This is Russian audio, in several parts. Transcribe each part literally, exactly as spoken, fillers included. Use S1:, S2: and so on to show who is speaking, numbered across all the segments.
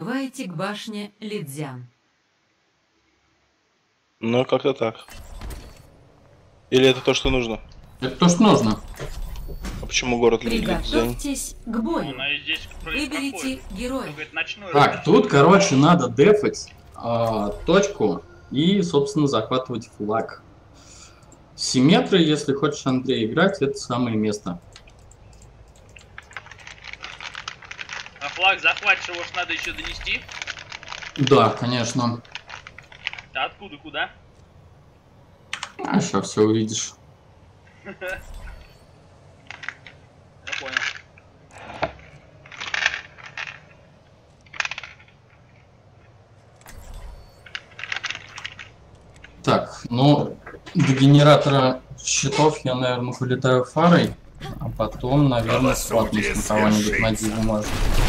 S1: Прибываете к башне Лидзян.
S2: Ну, как-то так. Или это то, что нужно?
S3: Это то, что нужно.
S2: А почему город Лидзянь?
S1: Приготовьтесь к бою.
S4: Она и здесь
S1: Выберите героя.
S4: проходит ночной
S3: Так,
S4: рынок.
S3: тут, короче, надо дефать а, точку и, собственно, захватывать флаг. Симметры, если хочешь, Андрей, играть, это самое место.
S4: А флаг захватишь, его ж надо еще донести.
S3: Да, конечно.
S4: Да откуда, куда?
S3: А сейчас все увидишь.
S4: Я понял.
S3: Так, ну, до генератора щитов я, наверное, вылетаю фарой, а потом, наверное, сватнусь на кого-нибудь на диву может.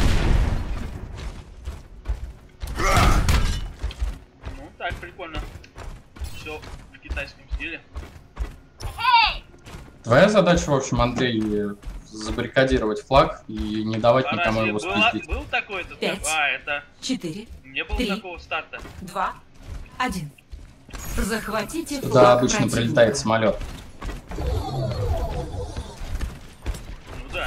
S4: Ну, так, прикольно. Все в китайском стиле.
S3: Твоя задача, в общем, Андрей, забаррикадировать флаг и не давать
S4: А
S3: никому
S4: разве
S3: его
S4: была-
S3: спиздить.
S4: был такой-то?
S1: Пять.
S4: А, это...
S1: Четыре,
S4: Не было
S1: Три.
S4: такого старта.
S1: два, один. Захватите флаг
S3: Туда обычно
S1: противника.
S3: прилетает самолет.
S4: Ну да.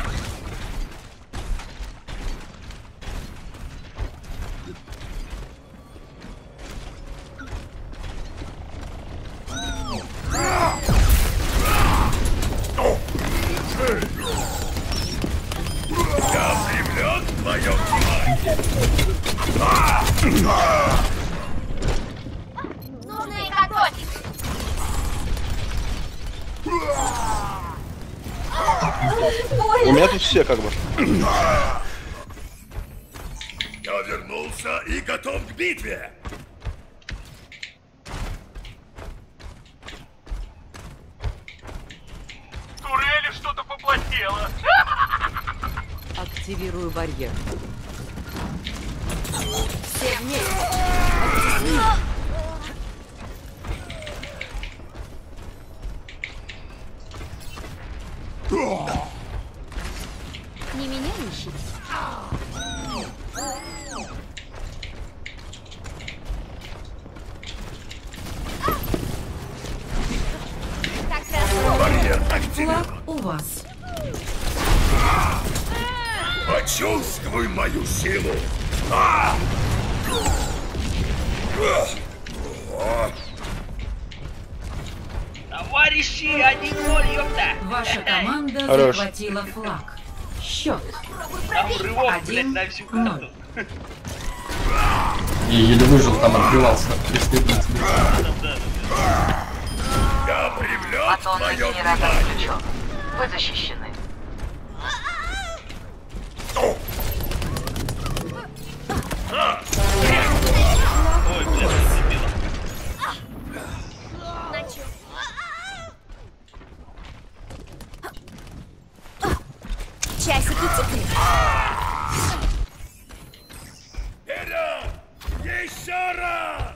S5: Нужно их отбросить.
S2: У меня тут все как бы.
S6: Я вернулся и готов к битве.
S7: Турели что-то поплотело.
S1: Активирую барьер. Все вместе.
S5: Не меня ищите. Так хорошо.
S6: Барьер активирован.
S1: Флаг у вас.
S6: Почувствуй мою силу. А!
S4: Товарищи, один ноль, ёпта!
S1: Ваша команда
S2: Хорош.
S1: захватила флаг. Счет.
S4: Там рывок,
S1: Один,
S4: блядь, на всю карту.
S1: ноль.
S3: Я еле выжил, там отбивался от преследователей.
S6: Я привлек
S8: Батон
S6: твое
S8: генератор
S6: внимание.
S8: включен. Вы защищены.
S4: Ой, блядь, зацепило.
S5: Часики тикают.
S6: Вперед! Еще раз!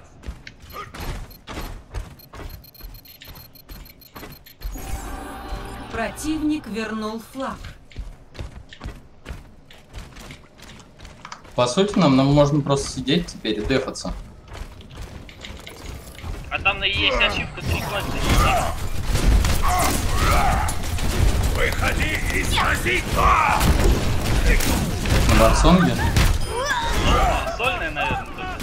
S1: Противник вернул флаг.
S3: По сути, нам, нам можно просто сидеть теперь и дефаться.
S4: А там на есть ошибка три класса.
S6: Выходи и срази! А!
S3: На Варсонге.
S4: Сольная, наверное, тоже.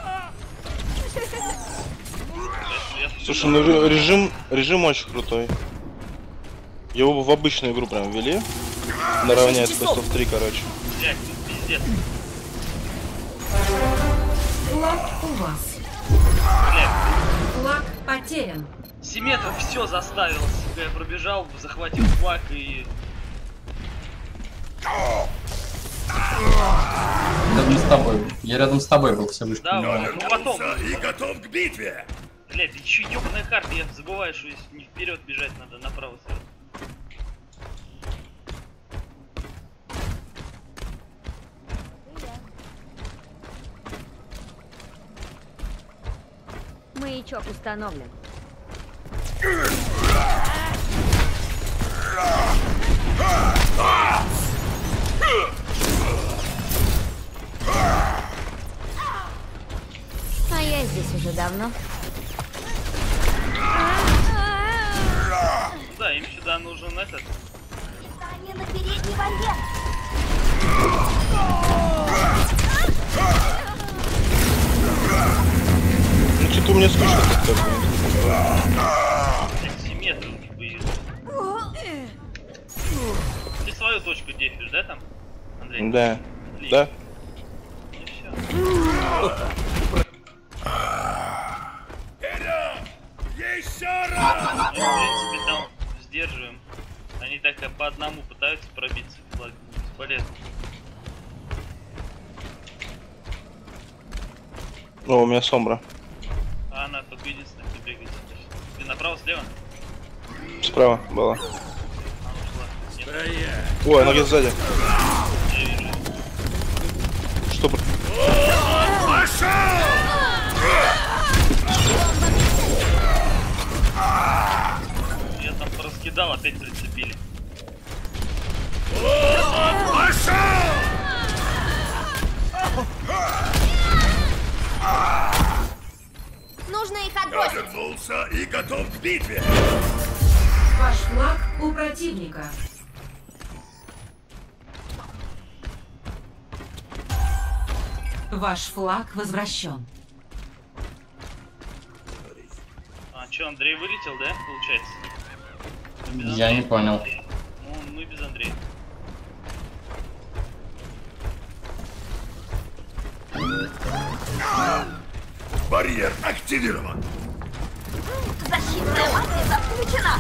S2: Слушай, ну ре- режим, режим очень крутой. Его в обычную игру прям ввели. Наравне с Best of три, короче.
S4: Блядь, тут пиздец.
S1: Флаг у вас.
S4: Блядь,
S1: Флаг потерян.
S4: Симметров все заставил. Сука, я пробежал, захватил флаг и...
S3: Рядом с тобой. Я рядом с тобой был, все вышки.
S4: Да,
S3: понимаю.
S4: ну потом.
S6: Вернулся и готов к битве.
S4: Блядь, еще ёбаная карта, я забываю, что если не вперед бежать надо, направо сразу.
S5: Маячок установлен. здесь уже давно.
S4: Да, им сюда нужен этот.
S5: Они на передней волне.
S2: Ну что-то у меня скучно как-то.
S4: семь метров не появилось. Ты свою точку дефишь, да, там, Андрей?
S2: Да.
S4: Отлично.
S2: Да?
S4: Ну все.
S6: Еще раз!
S4: Мы, в принципе, там сдерживаем. Они так по одному пытаются пробиться. Ладно, бесполезно.
S2: О, у меня Сомбра.
S4: А она только единственная, кто бегает. Ты направо, слева?
S2: Справа была.
S4: А, ушла. Нет,
S2: Ой, она где-то сзади.
S4: я вижу.
S2: Что? про-
S4: Я там раскидал, опять прицепили.
S5: Нужно их
S6: Я
S5: отбросить.
S6: вернулся и готов к битве.
S1: Ваш флаг у противника. Ваш флаг возвращен.
S4: А, что, Андрей вылетел, да, получается? Без
S3: Я
S4: Андрея.
S3: не понял.
S4: Ну, мы без Андрея.
S6: Барьер активирован.
S5: Защитная магия включена.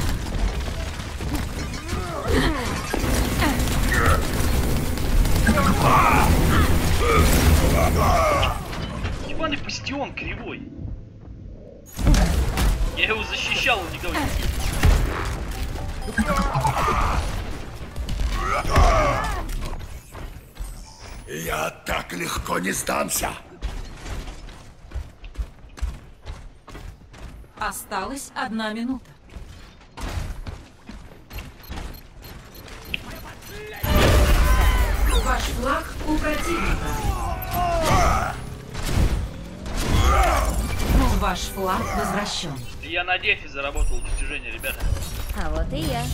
S4: Ебаный бастион кривой. Я его защищал, он никого не сбил.
S6: Я так легко не сдамся.
S1: Осталась одна минута. Ваш флаг у противника. Ваш флаг возвращен.
S4: Я на дефе заработал достижение, ребята.
S5: А вот и я.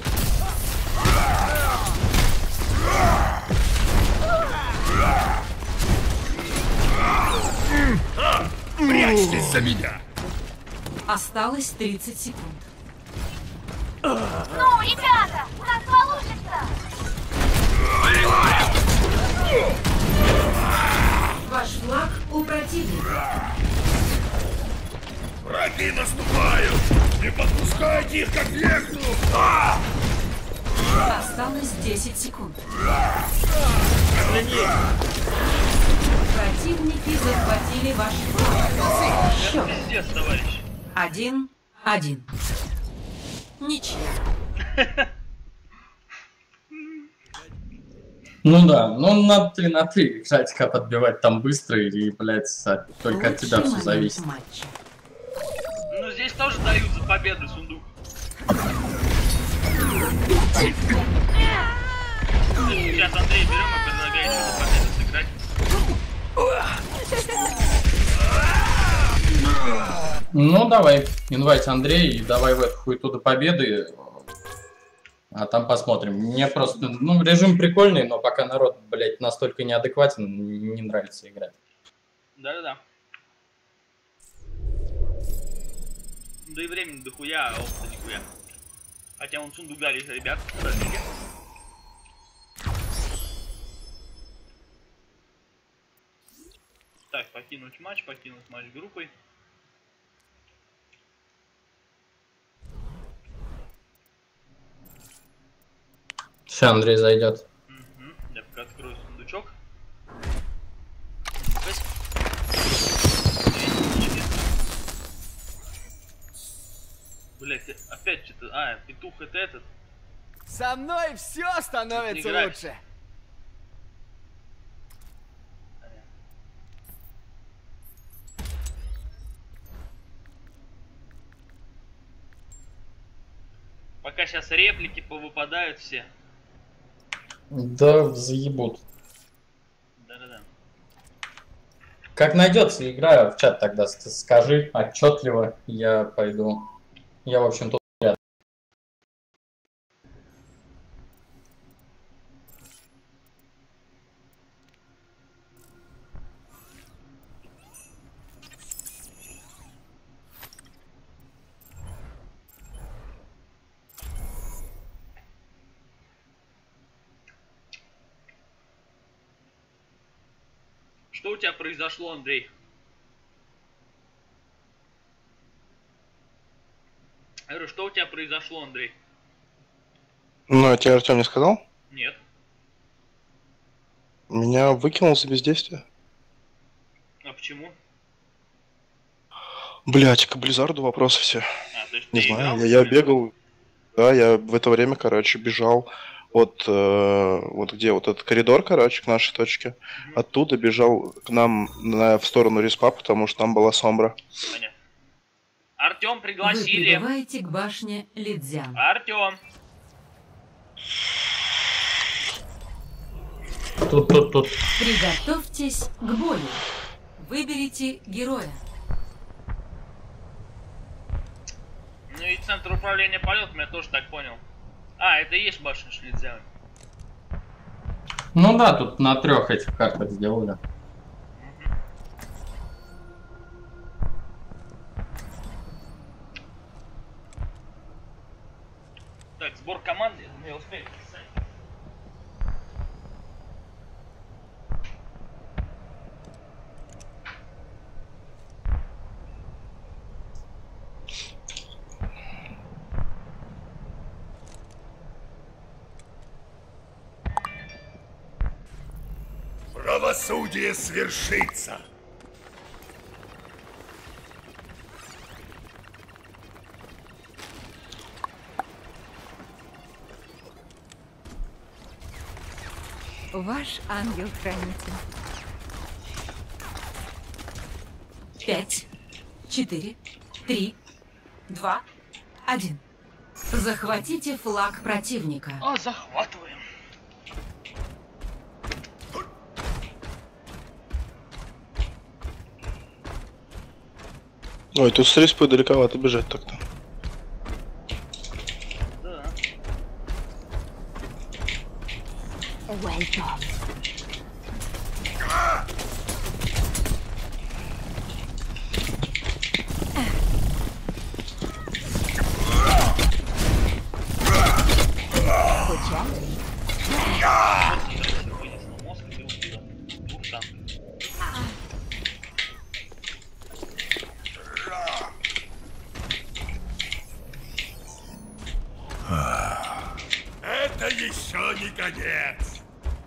S6: Прячьтесь за меня.
S1: Осталось тридцать секунд.
S5: Ну, ребята, у нас получится.
S1: Ваш флаг у противника.
S6: Враги наступают. Не подпускайте их, как легну.
S1: Осталось десять секунд. Противники захватили ваш флаг. Счет.
S4: Пиздец, товарищ.
S1: Один, один. Ничья.
S3: Ну да, ну на три на три играть, как подбивать там быстро и, блядь, только от тебя
S1: Лучший
S3: все
S1: момент
S3: зависит.
S1: матча.
S4: Ну, здесь тоже дают за победу сундук. Сейчас Андрей берем и предлагает за победу сыграть.
S3: Ну давай, инвайт Андрей, и давай в эту хуету до победы. А там посмотрим. Мне просто, ну, режим прикольный, но пока народ, блядь, настолько неадекватен, не нравится играть.
S4: Да-да-да. Да и времени дохуя, а опыта нихуя. Хотя он сундугали, ребят. Так, покинуть матч, покинуть матч группой.
S3: Сейчас Андрей зайдет.
S4: Угу. Я пока открою сундучок. Блять, опять что-то. А, петух это этот.
S9: Со мной все становится
S4: Играй.
S9: лучше.
S4: Пока сейчас реплики повыпадают все.
S3: Да, заебут.
S4: Да-да-да.
S3: Как найдется игра, в чат тогда скажи отчетливо, я пойду. Я, в общем, тут рядом.
S4: Что у тебя произошло, Андрей? Я говорю, что у тебя произошло, Андрей?
S2: Ну, а тебе Артем не сказал?
S4: Нет.
S2: Меня выкинул за бездействие.
S4: А почему?
S2: Блять, к Близзарду вопросы все.
S4: А, то есть
S2: Не
S4: ты
S2: знаю,
S4: играл?
S2: я, я бегал. Да, я в это время, короче, бежал от э, вот где вот этот коридор, короче, к нашей точке.
S4: Мгм.
S2: Оттуда бежал к нам на, в сторону респа, потому что там была Сомбра.
S4: Понятно. Артем
S1: Вы
S4: пригласили.
S1: прибываете к башне Лидзян.
S4: Артем.
S3: Тут, тут, тут.
S1: Приготовьтесь к бою. Выберите героя.
S4: Ну и центр управления полетом, я тоже так понял. А, это и есть башня Шлидзян.
S3: Ну да, тут на трех этих картах сделали.
S4: Так, сбор команды. Я успею писать.
S6: Правосудие свершится.
S1: Ваш ангел-хранитель. Пять, четыре, три, два, один. Захватите флаг противника.
S4: А, захватываем.
S2: Ой, тут с респой далековато бежать так-то.
S4: Да. Вынес на мозг и убил двух танков.
S6: Это еще не конец.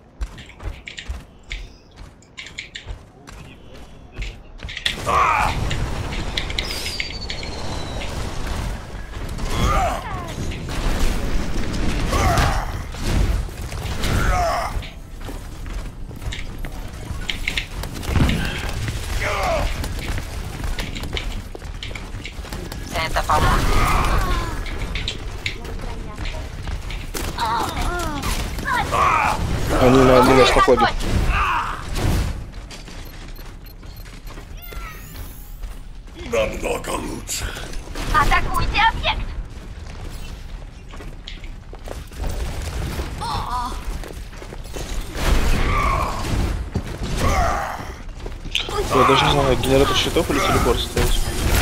S8: Это поможет.
S2: Они на, на нас находят.
S6: Намного лучше.
S5: Атакуйте объект!
S2: Я даже не знаю, генератор щитов или телепорт ставить.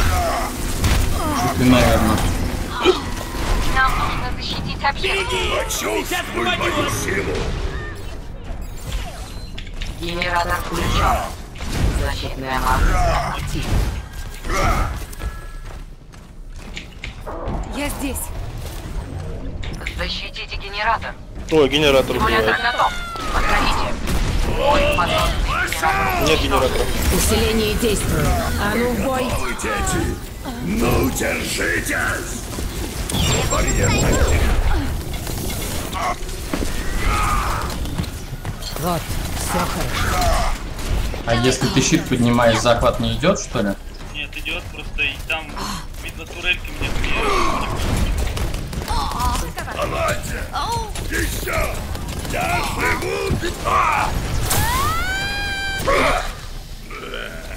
S3: Ты, наверное.
S5: Нам нужно защитить объект.
S6: Почувствуй мою силу.
S8: Генератор включен. Защитная масса активна.
S1: Я здесь.
S8: Защитите генератор.
S2: Ой, генератор
S8: Симулятор
S2: убивает.
S8: готов. Подходите. Ой, потом.
S2: Нет генератора.
S1: Усиление действует. А ну в бой.
S6: Вы, дети, ну держитесь. Барьер потерян.
S1: Вот, все хорошо.
S3: А если ты щит поднимаешь, захват не идет, что ли?
S4: Нет, идет просто и там видно турельки мне вбили.
S6: Давайте. Еще. Я живу. А!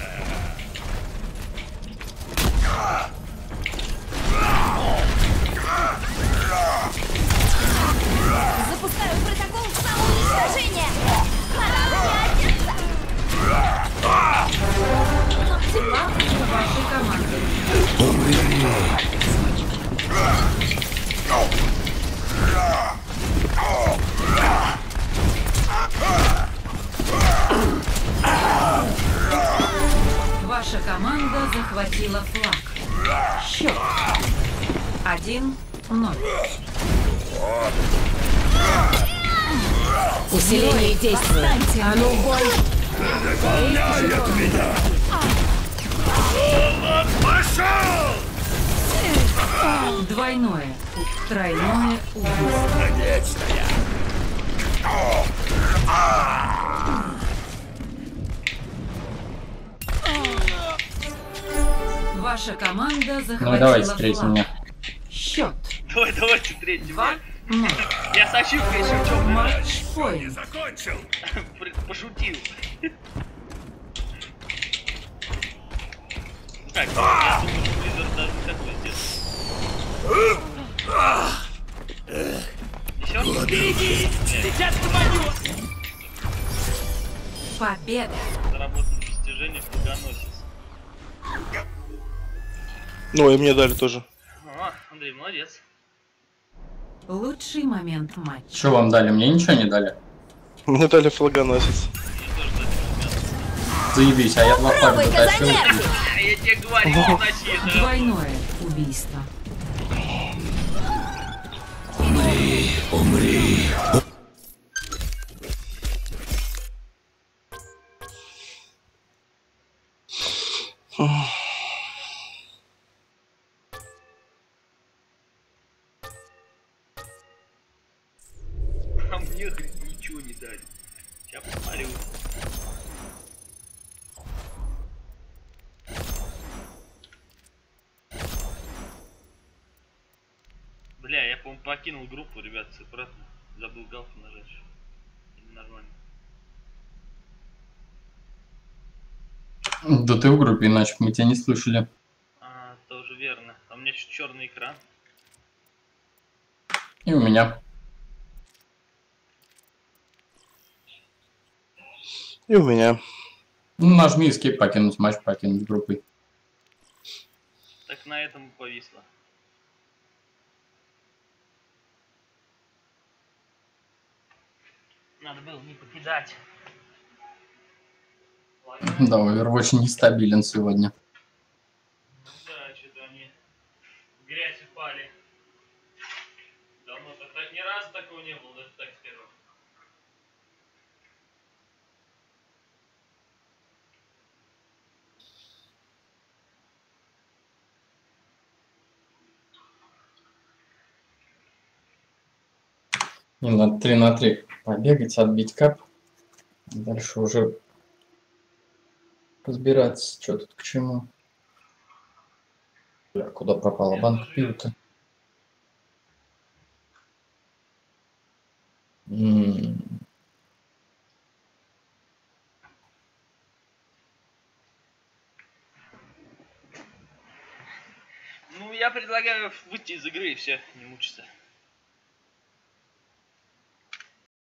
S1: Ваша команда захватила флаг. Счет. Один ноль.
S10: Усиление действует. А ну, бой!
S1: Двойное. Тройное убийство. Ваша команда захватила
S3: Ну давайте третий
S1: флаг.
S3: мне.
S1: Счет.
S4: Давай, давайте третий.
S1: Два ноль.
S4: Я с ошибкой еще в чем
S1: Матч поинт.
S6: Закончил.
S4: пошутил. Так, я думаю, что Blizzard даже такое сделает. Еще?
S7: Сейчас попадет!
S1: Победа.
S4: Заработано достижение флагоносец.
S2: Ну, и мне дали тоже.
S4: О, Андрей, молодец.
S1: Лучший момент матча.
S3: Что вам дали? Мне ничего не дали.
S2: Мне дали флагоносец.
S4: Мне тоже дали флагоносец.
S3: Заебись, а я два флага затащил.
S4: А, я тебе говорю, не носи это.
S1: Двойное убийство.
S4: А мне ничего не дали. Сейчас посмотрю. Бля, я, по-моему, покинул группу, ребят, все обратно. Забыл галку нажать. Нормально.
S3: Да ты в группе, иначе мы тебя не слышали.
S4: А, тоже верно. А у меня чуть черный экран.
S3: И у меня.
S2: И у меня.
S3: Ну, нажми escape, покинуть матч, покинуть группой.
S4: Так на этом и повисло. Надо было не покидать.
S3: Да, Overwatch нестабилен сегодня.
S4: Ну да, что-то они в грязь упали. Давно так, так ни разу такого не было, даже так скажу.
S3: И на три на три побегать, отбить кап. Дальше уже разбираться, что тут к чему. Бля, куда пропала банка пива-то? М-м.
S4: Ну, я предлагаю выйти из игры и все, не мучиться.